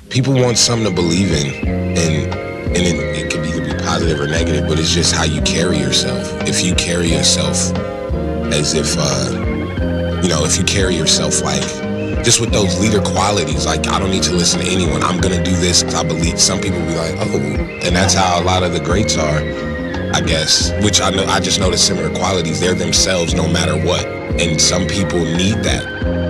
people want something to believe in, and it could either be positive or negative, but it's just how you carry yourself. If you carry yourself as if, if you carry yourself like, just with those leader qualities, like, I don't need to listen to anyone, I'm gonna do this because I believe. Some people be like, oh, and that's how a lot of the greats are, I guess, which I just noticed similar qualities. They're themselves no matter what, and some people need that.